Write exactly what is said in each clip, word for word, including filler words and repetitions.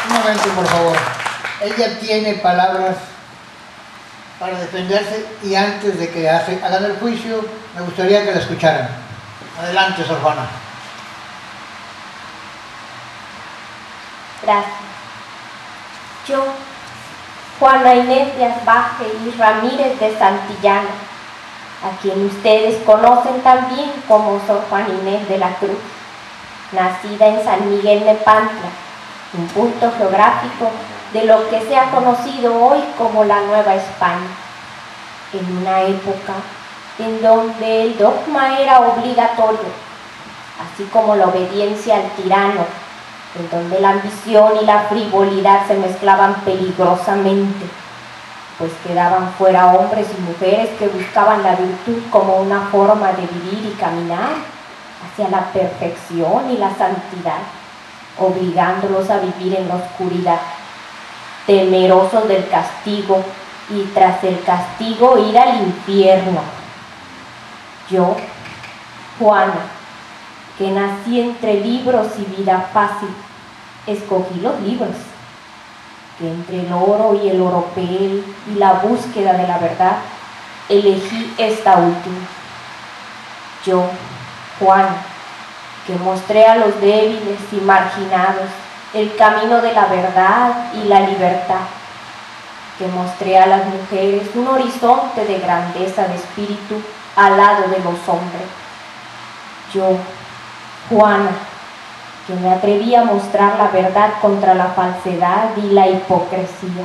Un momento, por favor. Ella tiene palabras para defenderse y antes de que hace, hagan el juicio, me gustaría que la escucharan. Adelante, Sor Juana. Gracias. Yo, Juana Inés de Asbaje y Ramírez de Santillana, a quien ustedes conocen también como Sor Juana Inés de la Cruz, nacida en San Miguel Nepantla, un punto geográfico de lo que se ha conocido hoy como la Nueva España, en una época en donde el dogma era obligatorio, así como la obediencia al tirano, en donde la ambición y la frivolidad se mezclaban peligrosamente, pues quedaban fuera hombres y mujeres que buscaban la virtud como una forma de vivir y caminar hacia la perfección y la santidad, obligándolos a vivir en la oscuridad, temerosos del castigo y tras el castigo ir al infierno. Yo, Juana, que nací entre libros y vida fácil, escogí los libros, que entre el oro y el oropel y la búsqueda de la verdad, elegí esta última. Yo, Juana, que mostré a los débiles y marginados el camino de la verdad y la libertad, que mostré a las mujeres un horizonte de grandeza de espíritu al lado de los hombres. Yo, Juana, que me atreví a mostrar la verdad contra la falsedad y la hipocresía.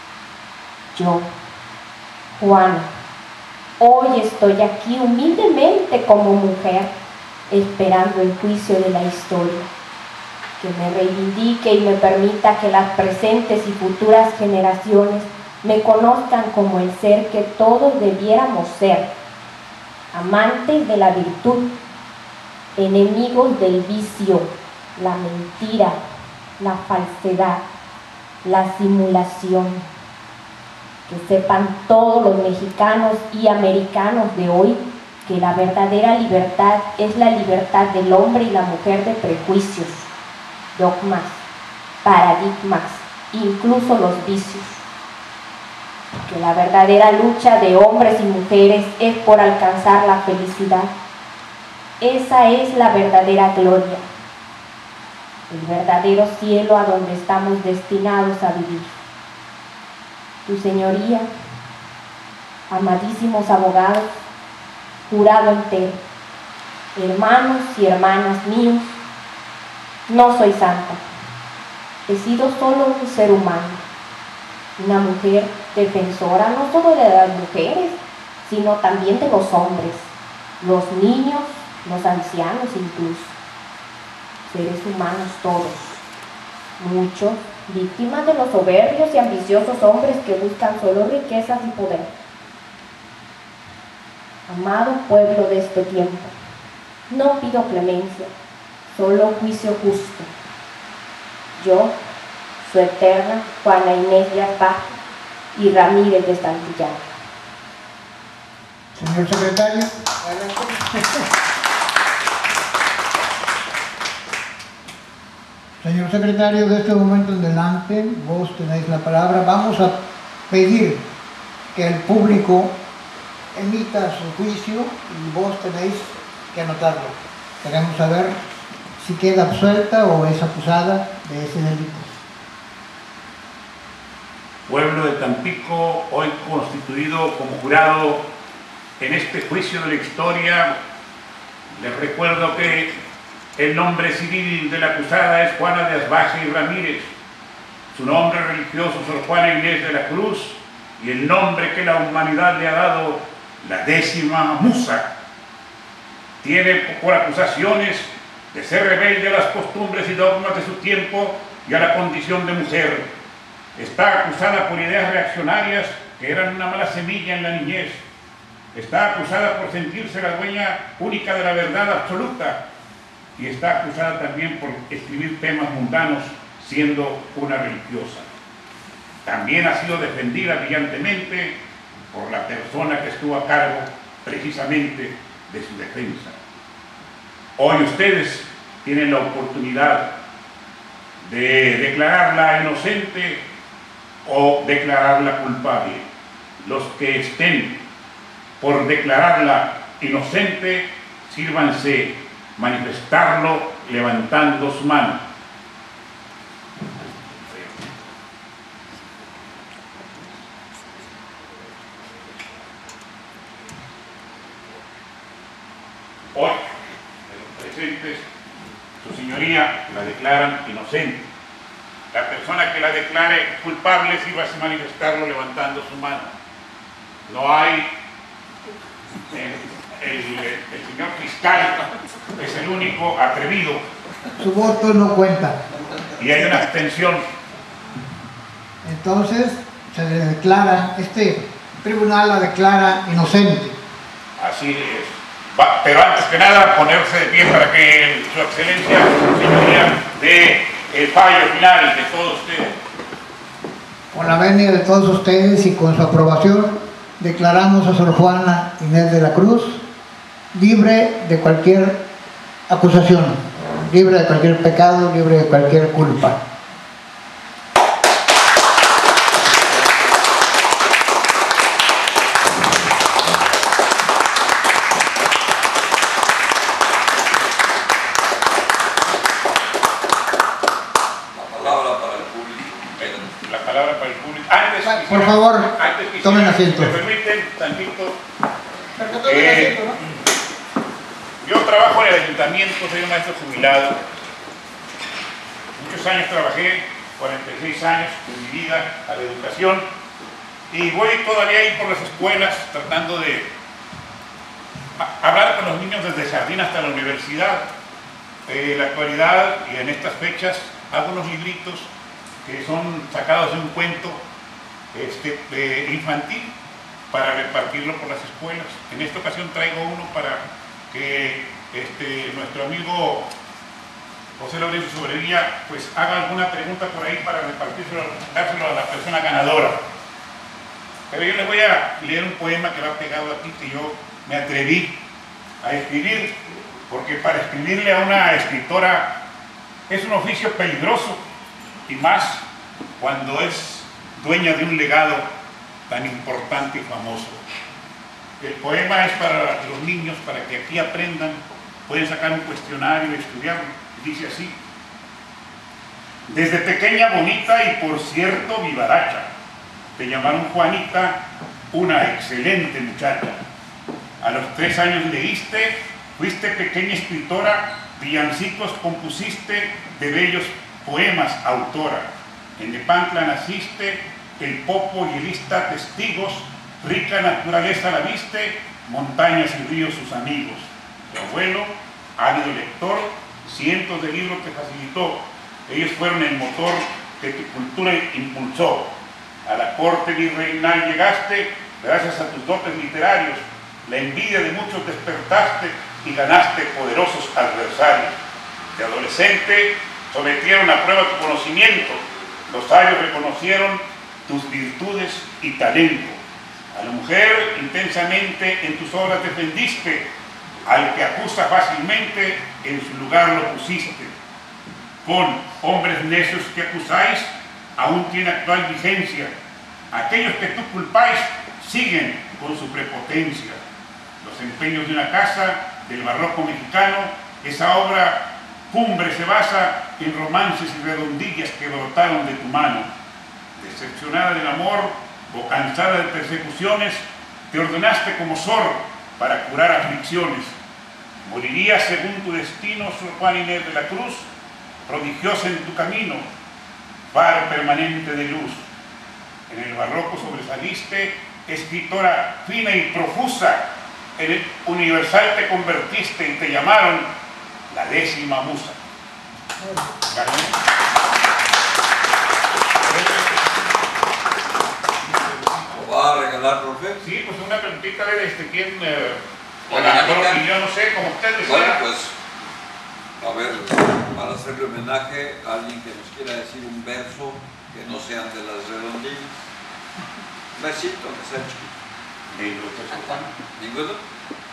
Yo, Juana, hoy estoy aquí humildemente como mujer, esperando el juicio de la historia, que me reivindique y me permita que las presentes y futuras generaciones me conozcan como el ser que todos debiéramos ser, amantes de la virtud, enemigos del vicio, la mentira, la falsedad, la simulación. Que sepan todos los mexicanos y americanos de hoy que la verdadera libertad es la libertad del hombre y la mujer de prejuicios, dogmas, paradigmas, incluso los vicios. Que la verdadera lucha de hombres y mujeres es por alcanzar la felicidad. Esa es la verdadera gloria, el verdadero cielo a donde estamos destinados a vivir. Tu señoría, amadísimos abogados, jurado entero, hermanos y hermanas míos, no soy santa, he sido solo un ser humano, una mujer defensora no solo de las mujeres, sino también de los hombres, los niños, los ancianos incluso, seres humanos todos, muchos víctimas de los soberbios y ambiciosos hombres que buscan solo riquezas y poder. Amado pueblo de este tiempo, no pido clemencia, solo juicio justo. Yo, su eterna Juana Inés de Asbaje y Ramírez de Santillana. Señor secretario, adelante. Señor secretario, de este momento en adelante, vos tenéis la palabra. Vamos a pedir que el público emita su juicio y vos tenéis que anotarlo. Queremos saber si queda absuelta o es acusada de ese delito. Pueblo de Tampico, hoy constituido como jurado en este juicio de la historia, les recuerdo que el nombre civil de la acusada es Juana de Asbaje y Ramírez, su nombre religioso Sor Juana Inés de la Cruz y el nombre que la humanidad le ha dado, la décima musa. Tiene por acusaciones de ser rebelde a las costumbres y dogmas de su tiempo y a la condición de mujer. Está acusada por ideas reaccionarias que eran una mala semilla en la niñez. Está acusada por sentirse la dueña única de la verdad absoluta. Y está acusada también por escribir temas mundanos siendo una religiosa. También ha sido defendida brillantemente por la persona que estuvo a cargo precisamente de su defensa. Hoy ustedes tienen la oportunidad de declararla inocente o declararla culpable. Los que estén por declararla inocente, sírvanse manifestarlo levantando su mano. Hoy, de los presentes, su señoría la declaran inocente. La persona que la declare culpable, sírvase manifestarlo levantando su mano. No hay... El, el, el señor fiscal es el único atrevido. Su voto no cuenta. Y hay una abstención. Entonces se le declara, este tribunal la declara inocente. Así es. Va, pero antes que nada, ponerse de pie para que su excelencia, su señoría, dé el fallo final de todos ustedes. Con la venia de todos ustedes y con su aprobación, declaramos a Sor Juana Inés de la Cruz libre de cualquier acusación, libre de cualquier pecado, libre de cualquier culpa. Por favor, antes, tomen asiento. ¿Me permiten, tantito? Eh, yo trabajo en el ayuntamiento, soy un maestro jubilado. Muchos años trabajé, cuarenta y seis años de mi vida a la educación. Y voy todavía ahí por las escuelas tratando de hablar con los niños desde jardín hasta la universidad. En la actualidad y en estas fechas hago unos libritos que son sacados de un cuento Este, eh, infantil para repartirlo por las escuelas. En esta ocasión traigo uno para que este, nuestro amigo José Lorenzo Sobrevilla pues haga alguna pregunta por ahí para repartírselo, dárselo a la persona ganadora. Pero yo les voy a leer un poema que va pegado aquí, que yo me atreví a escribir, porque para escribirle a una escritora es un oficio peligroso, y más cuando es dueña de un legado tan importante y famoso. El poema es para los niños, para que aquí aprendan, pueden sacar un cuestionario y estudiarlo. Dice así: desde pequeña bonita y por cierto vivaracha, te llamaron Juanita, una excelente muchacha. A los tres años leíste, fuiste pequeña escritora, villancicos compusiste, de bellos poemas autora. En Nepantla naciste, el Popo y el Ista testigos, rica naturaleza la viste, montañas y ríos sus amigos. Tu abuelo, ávido lector, cientos de libros te facilitó. Ellos fueron el motor que tu cultura impulsó. A la corte virreinal llegaste, gracias a tus dotes literarios. La envidia de muchos despertaste y ganaste poderosos adversarios. De adolescente, sometieron a prueba tu conocimiento. Los sabios reconocieron tus virtudes y talento. A la mujer intensamente en tus obras defendiste, al que acusa fácilmente en su lugar lo pusiste. Con hombres necios que acusáis, aún tiene actual vigencia. Aquellos que tú culpáis siguen con su prepotencia. Los empeños de una casa del barroco mexicano, esa obra cumbre se basa en romances y redondillas que brotaron de tu mano. Decepcionada del amor o cansada de persecuciones, te ordenaste como Sor para curar aflicciones. Morirías según tu destino, Sor Juana Inés de la Cruz, prodigiosa en tu camino, faro permanente de luz. En el barroco sobresaliste, escritora fina y profusa, en el universal te convertiste y te llamaron la décima musa. ¿Lo va a regalar, profe? Sí, pues una preguntita de este, ¿quién? Eh, Bueno, la ya, y yo no sé, como usted decía. Bueno, pues, a ver, para hacerle homenaje a alguien que nos quiera decir un verso que no sean de las redondillas. Un versito que sea chiquito. ¿Ninguno?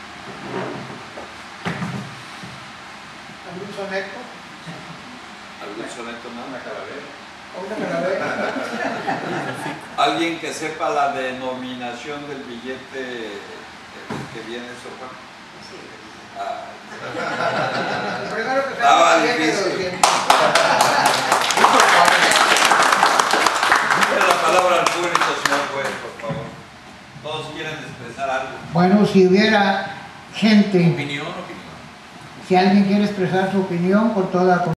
¿Algún soneto? ¿Algún ¿Algún soneto más? Una calavera. Una calavera. ¿Alguien que sepa la denominación del billete que viene, Sor Juan? Sí. Ah, El primero que Estaba sale viene de difícil. doscientos. Dile la palabra al público, señor juez, por favor. Todos quieren expresar algo. Bueno, si hubiera gente, Opinión, opinión. si alguien quiere expresar su opinión, por toda